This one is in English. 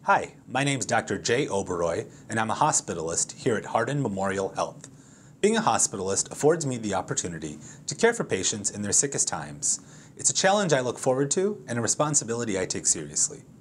Hi, my name's Dr. Jay Oberoi, and I'm a hospitalist here at Hardin Memorial Health. Being a hospitalist affords me the opportunity to care for patients in their sickest times. It's a challenge I look forward to and a responsibility I take seriously.